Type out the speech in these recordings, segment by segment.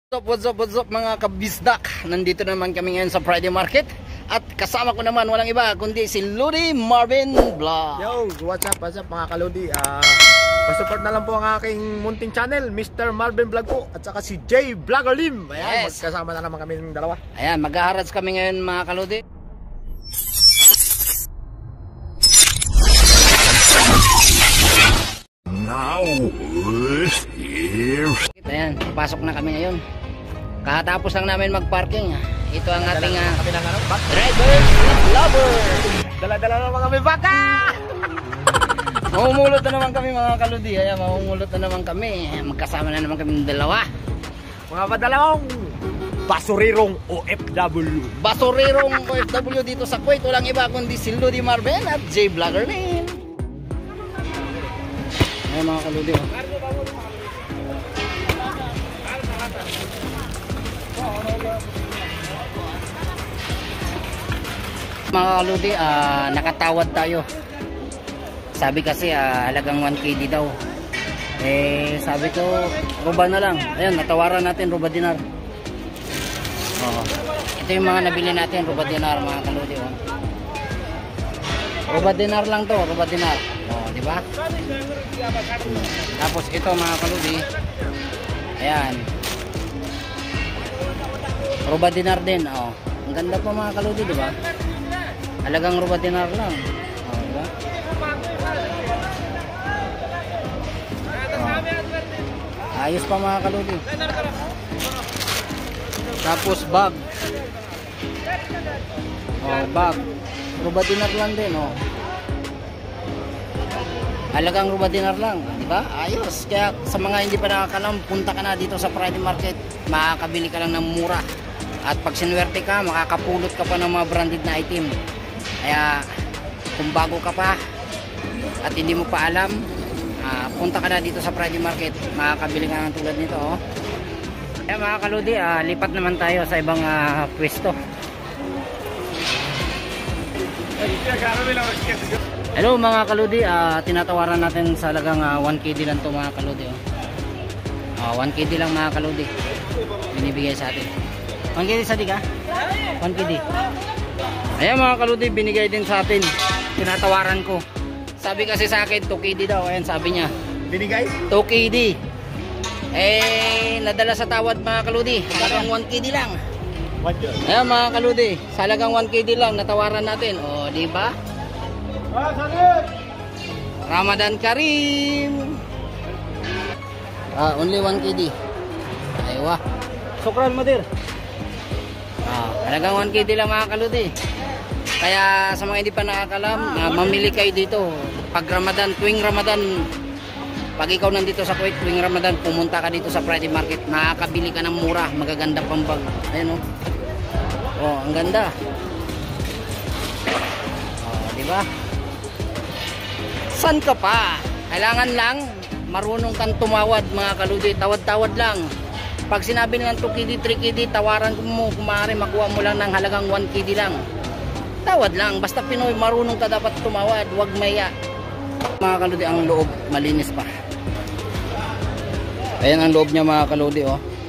What's up mga kabisdak. Nandito naman kami ngayon sa Friday Market. At kasama ko naman walang iba kundi si Lodi Marvin Vlog. Yo, what's up mga kalodi. Pasupport na lang po ang aking munting channel, Mr. Marvin Vlog po. At saka si J Vlogger Lim. Ayan, yes. Magkasama na naman kami ng dalawa. Ayan, maghaharats kami ngayon mga kalodi. Now, ayan, papasok na kami ngayon. Kakatapos lang namin mag-parking. Ito ang ating driver lover. Dala-dala naman kami baka. Mamumulot na naman kami mga kalodi. Ayan, mamumulot na naman kami. Magkasama na naman kami ng dalawa. Mga padalawang basurirong OFW. Basurirong OFW dito sa Kuwait. Walang iba kundi si Lodi Marvin at J Vlogger Lim. Ayan mga kalodi. Mga kaludi, nakatawad tayo. Sabi kasi halagang 1KD daw. Sabi ko ruba na lang. Ayun, natawaran natin ruba dinar. Ito yung mga nabili natin, ruba dinar mga kaludi. Ruba dinar lang to, ruba dinar. Di ba? Tapos ito mga kaludi. Ayan. Ruba dinar din, Ang ganda pa mga kaludi, di ba? Halagang ruba dinar lang. Diba? Ayos pa mga kaludi. Tapos bag. Bag. Ruba dinar lang din, Halagang ruba dinar lang, di ba? Ayos. Kaya sa mga hindi pa nakakalam, punta ka na dito sa Friday Market. Makakabili ka lang ng mura. At pag sinuwerte ka, makakapulot ka pa ng mga branded na item. Kaya kung bago ka pa at hindi mo pa alam, punta ka na dito sa Friday Market. Makakabili ka ng tulad nito. Kaya mga kaludi, lipat naman tayo sa ibang pwesto. Hello mga kaludi, tinatawaran natin sa halagang 1KD lang to mga kaludi. 1KD lang mga kaludi binibigay sa atin. 1KD sa ka? 1KD. Ayan mga kaludi, binigay din sa atin. Tinatawaran ko. Sabi kasi sa akin 2KD daw. Ayan sabi niya. Binigay? 2KD. Nadala sa tawad mga kaludi. Halagang 1KD lang. Ayan mga kaludi, sa halagang 1KD lang natawaran natin. Di ba? Ramadan Karim. Only 1KD. Aywa. Sukran Madir. Halagang 1KD lang mga kaludi. Kaya sa mga hindi pa nakakalam, mamili kayo dito. Pag Ramadan, tuwing Ramadan, pag ikaw nandito sa Kuwait, tuwing Ramadan, pumunta ka dito sa Friday Market. Makakabili ka ng mura, magaganda pang bag. Ayan ang ganda. Diba? San ka pa? Kailangan lang marunong kang tumawad mga kaludi. Tawad-tawad lang. Pag sinabi ng 2KD, 3KD, tawaran mo, kung maaari makuha mo lang ng halagang 1KD lang. Tawad lang. Basta Pinoy, marunong ka dapat tumawad. Huwag maya. Mga kaludi, ang loob malinis pa. Ayan ang loob niya mga kaludi.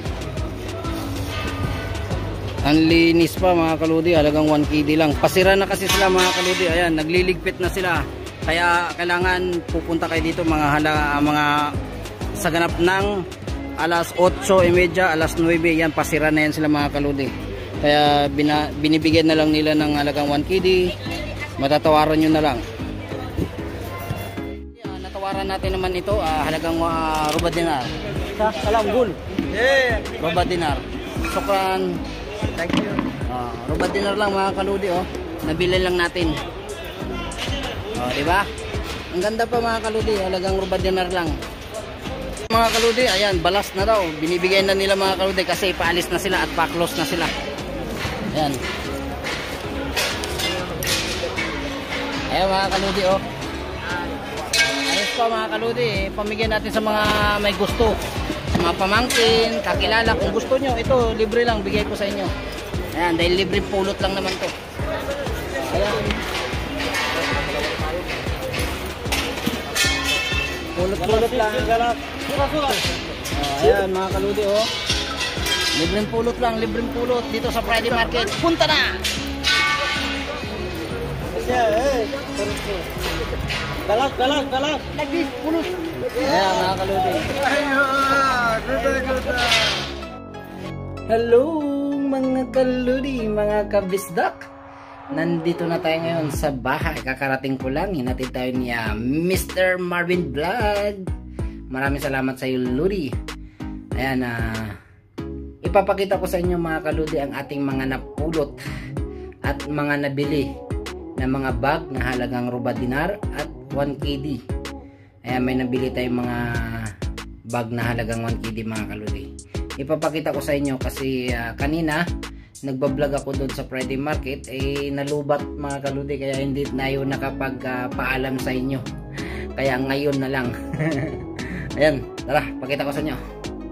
Ang linis pa mga kaludi. Halagang 1KD lang. Pasira na kasi sila mga kaludi. Ayan, nagliligpit na sila. Kaya kailangan pupunta kayo dito mga sa ganap ng alas 8:30, alas 9, yan pasira na yan sila mga kaludi. Kaya binibigyan na lang nila ng halagang 1KD. Matatawaran nyo na lang. Natawaran natin naman ito, halagang ruba dinar. Kalanggul. Ruba dinar. Sukran. Thank you. Ruba dinar lang mga kaludi. Nabili lang natin. Diba? Ang ganda pa mga kaludi, halagang ruba dinar lang. Mga kaludi, ayan, balas na daw. Binibigay na nila mga kaludi kasi paalis na sila at pa-close na sila. Ayan. Ayan mga kaludi, ayos pa mga kaludi, pamigyan natin sa mga may gusto. Sa mga pamangkin, kakilala. Kung gusto nyo, ito, libre lang, bigay ko sa inyo. Ayan, dahil libre pulot lang naman to. Ayan. Pulot-pulot lang. Ayan mga kaludi Libreng pulot lang, libreng pulot dito sa Friday Market. Punta na! Dalag! Lagi, pulot! Ayan, mga kaludi. Hello, mga kaludi, mga kabisdak. Nandito na tayo ngayon sa bahay. Kakarating ko lang, hinatid tayo niya Mr. Marvin Vlog. Maraming salamat sa iyo, Ludi. Ayan, ipapakita ko sa inyo mga kaludi ang ating mga napulot at mga nabili na mga bag na halagang ruba dinar at 1 KD. Ayan, may nabili tayong mga bag na halagang 1 KD mga kaludi. Ipapakita ko sa inyo kasi kanina nagbablog ako doon sa Friday Market, nalubat mga kaludi, kaya hindi na yun nakapagpaalam sa inyo, kaya ngayon na lang. Ayan, tara, pakita ko sa inyo.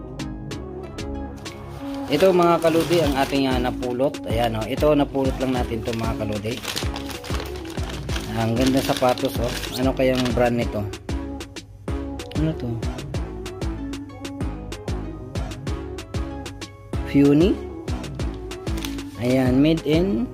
Ito mga kaludi ang ating napulot. Ayan, ito napulot lang natin to mga kaludi. Ang ganda sapatos, ano kayang brand nito? Ano to? Funi. Ayan, made in,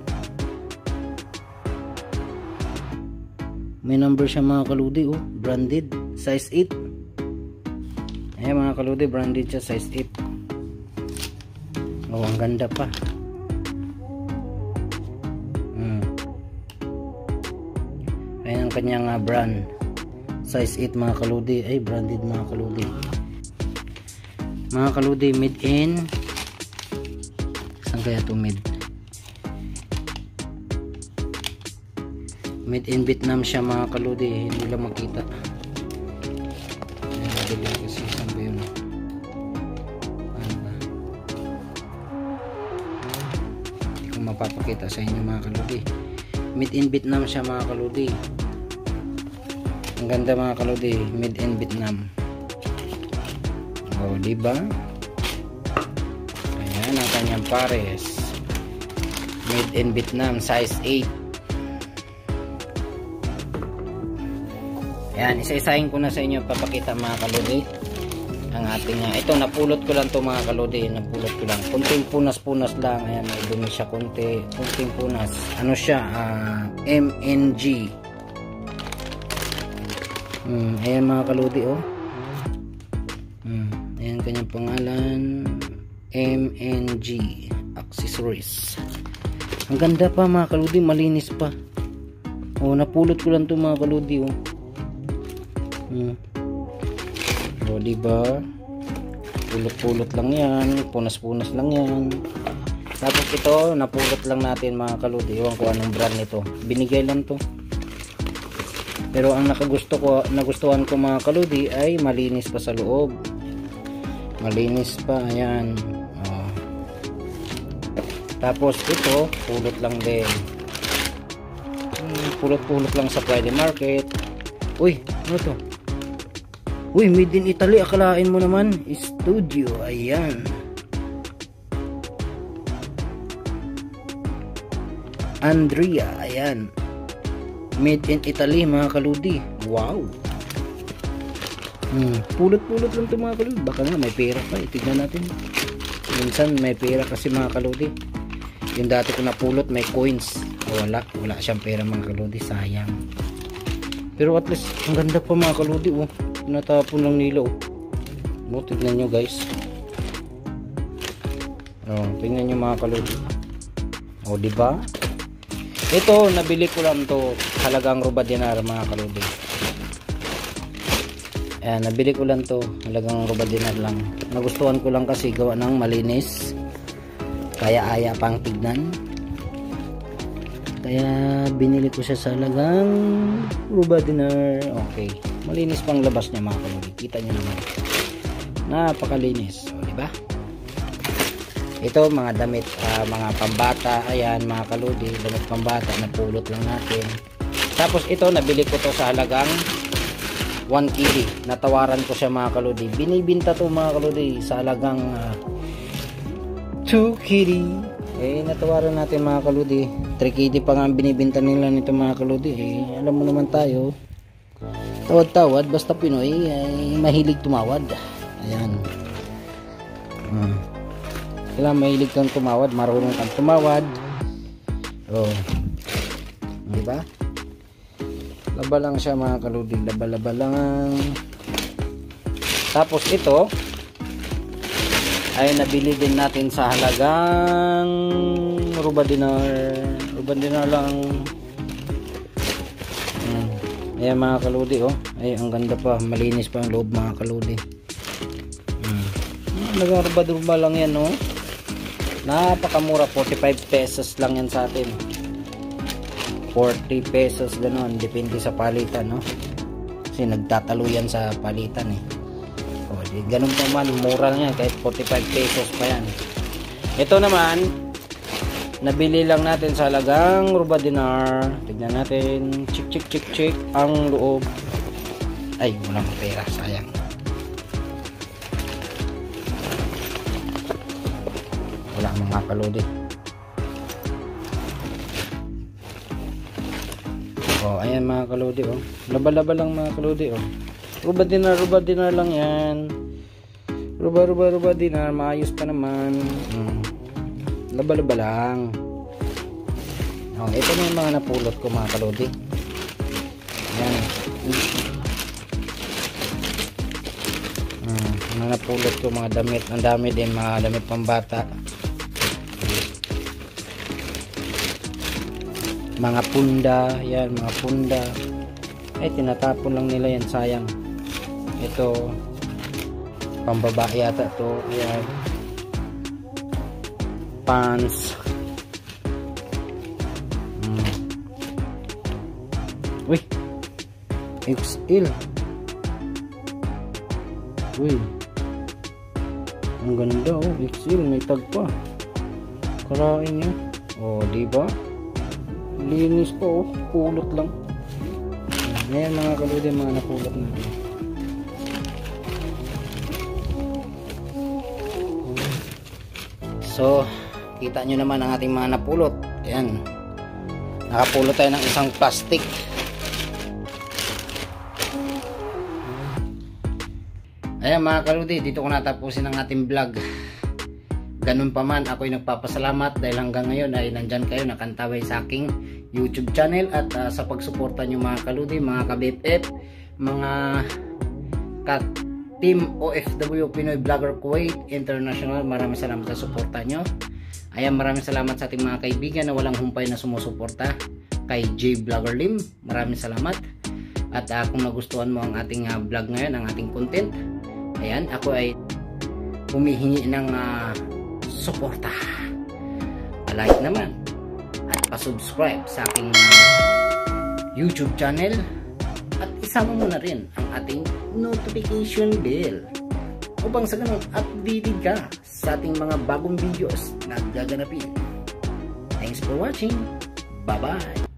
may number siya mga kaludi, branded, size 8. Ayan mga kaludi, branded siya, size 8. Ang ganda pa. Ayan ang kanyang brand, size 8 mga kaludi. Ay, branded mga kaludi. Mga kaludi, made in, saan kaya ito made? Made in Vietnam siya mga kaludi, hindi lang makita. Ayan, kasi saan ba yun? Ano ba? Hindi ko mapapakita sa inyo mga kaludi. Made in Vietnam siya mga kaludi. Ang ganda mga kaludi, made in Vietnam. O, diba? Ayan ang kanyang pares. Made in Vietnam, size 8. Ayan, isa-isahin ko na sa inyo, papakita mga kaludi ang ating, ito napulot ko lang to mga kaludi, napulot ko lang, kunting punas-punas lang. Ayan, may dumi siya kunting punas. Ano siya, MNG. Ayan mga kaludi, ayan kanyang pangalan, MNG Accessories. Ang ganda pa mga kaludi, malinis pa. Napulot ko lang to mga kaludi, O, diba? Pulot-pulot lang yan, punas-punas lang yan. Tapos ito, napulot lang natin mga kaludi. Iwan ko anong brand nito, binigay lang to. Pero ang nagustuhan ko mga kaludi ay malinis pa sa loob. Malinis pa, ayan. Tapos ito, pulot lang din. Pulot-pulot lang sa Friday Market. Uy, ano to? Uy, made in Italy. Akalain mo naman, studio. Ayan. Andrea. Ayan. Made in Italy mga kaludi. Wow. Pulot-pulot lang ito mga kaludi. Baka nga may pera pa. Tignan natin. Minsan may pera kasi mga kaludi. Yung dati ko napulot may coins. Wala siyang pera mga kaludi. Sayang. Pero at least ang ganda pa mga kaludi. Natapon lang nila. Tignan nyo guys. Tingnan nyo mga kaludi. Diba? Ito, nabili ko lang to, halagang ruba dinar mga kaludi. Ayan, nabili ko lang to, halagang ruba dinar lang. Nagustuhan ko lang kasi gawa ng malinis, kaya-aya pang tignan. Kaya binili ko siya sa halagang ruba dinar. Okay, malinis pang labas niya mga kaludi. Kita nyo naman, napakalinis. Diba? Ito mga damit, mga pambata. Ayan mga kaludi, damit pambata, napulot lang natin. Tapos ito, nabili ko to sa halagang 1 KD. Natawaran ko siya mga kaludi. Binibinta to mga kaludi sa halagang 2 KD. Natawaran natin mga kaludi. 3 KD pa nga binibinta nila nito mga kaludi. Alam mo naman tayo, tawad-tawad, basta Pinoy ay mahilig tumawad. Ayan. Kailangan mahilig kang tumawad, marunong kang tumawad. Oh. Di ba? Laba lang siya mga kaludi, laba lang. Tapos ito ay nabili din natin sa halagang ruba dinar lang. Ayan mga kaludi, oh. Ay, ang ganda pa, malinis pa ang loob mga kaludi. Halagang ruba lang yan, oh. Napakamura, 45 pesos lang yan sa atin. 40 pesos gano'n, depende sa palitan, no? Kasi nagtatalo yan sa palitan eh. O, ganun pa man, mura lang yan, kahit 45 pesos pa yan. Ito naman, nabili lang natin sa halagang ruba dinar. Tignan natin, check ang loob. Ay, walang pera, sayang. Wala mga kaludi. Oh, ayan mga kaludi, oh. Laba lang mga kaludi, oh. Ruba dinar lang yan. Ruba dinar, maayos pa naman. Laba lang. Oh, ito na yung mga napulot ko mga kaludi. Ayan. Mga napulot ko mga damit. Ang dami din mga damit pambata. Mga punda, yan, mga punda. Ay, tinatapon lang nila yan, sayang. Ito, pambabae yata to, yan. Pants. Uy, XL. Uy, ang ganda, oh, XL, may tag pa. Karain niya. Oh, diba? Linis pa, oh, pulot lang. Ngayon mga kaludi, mga napulot natin. So, kita nyo naman ang ating mga napulot. Ayan, nakapulot tayo ng isang plastic. Ayan mga kaludi, dito ko natapusin ang ating vlog. Ganun pa man, ako'y nagpapasalamat dahil hanggang ngayon ay nandyan kayo, nakantaway sa aking YouTube channel at sa pagsuporta nyo mga kaludi, mga ka-BFF, mga ka-team OFW Pinoy Vlogger Kuwait International. Maraming salamat sa suporta nyo. Ayan, maraming salamat sa ating mga kaibigan na walang humpay na sumusuporta. Kay J Vlogger Lim, maraming salamat. At kung nagustuhan mo ang ating vlog ngayon, ang ating content, ayan, ako ay humihingi ng suporta, like naman at pa-subscribe sa aking YouTube channel at isama mo na rin ang ating notification bell upang sa ganun updated ka sa ating mga bagong videos na gaganapin. Thanks for watching. Bye bye.